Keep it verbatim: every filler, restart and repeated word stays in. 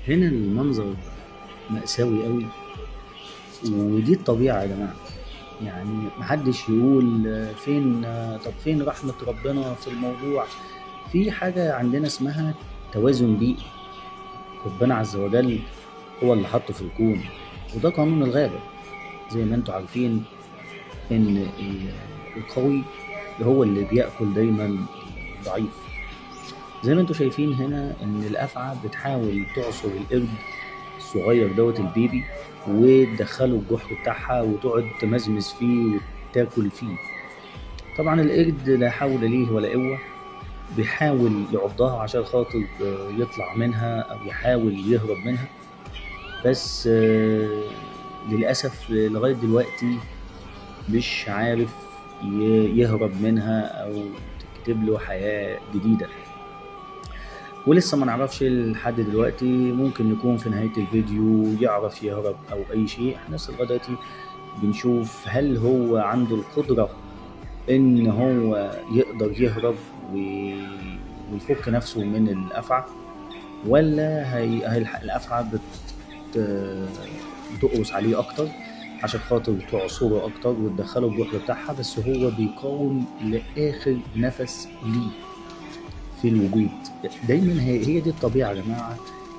هنا المنظر مأساوي قوي، ودي الطبيعة يا جماعة. يعني محدش يقول آه، فين آه، طب فين رحمة ربنا في الموضوع؟ في حاجة عندنا اسمها توازن بيئي، ربنا عز وجل هو اللي حطه في الكون، وده قانون الغابة. زي ما انتوا عارفين ان ال- القوي هو اللي بيأكل دايما الضعيف. زي ما انتوا شايفين هنا ان الافعى بتحاول تعصر القرد الصغير دوت البيبي، وتدخله الجحر بتاعها وتقعد تمزمز فيه وتاكل فيه. طبعا القرد لا حول ليه ولا قوة، بيحاول يعضها عشان خاطر آه، يطلع منها او يحاول يهرب منها، بس آه، للأسف لغاية دلوقتي مش عارف ي- يهرب منها او تكتب له حياة جديدة. ولسه ما نعرفش لحد دلوقتي، ممكن يكون في نهاية الفيديو يعرف يهرب أو أي شيء. احنا لسه لغاية دلوقتي بنشوف هل هو عنده القدرة إن هو يقدر يهرب و- ويفك نفسه من الأفعى، ولا هي... هي الح- الأفعى بت... بتقرص عليه أكتر عشان خاطر تعصره أكتر وتدخله الجحر بتاعها، بس هو بيقاوم لآخر نفس ليه في الوجود. دايما هي, هي دي الطبيعة يا جماعة،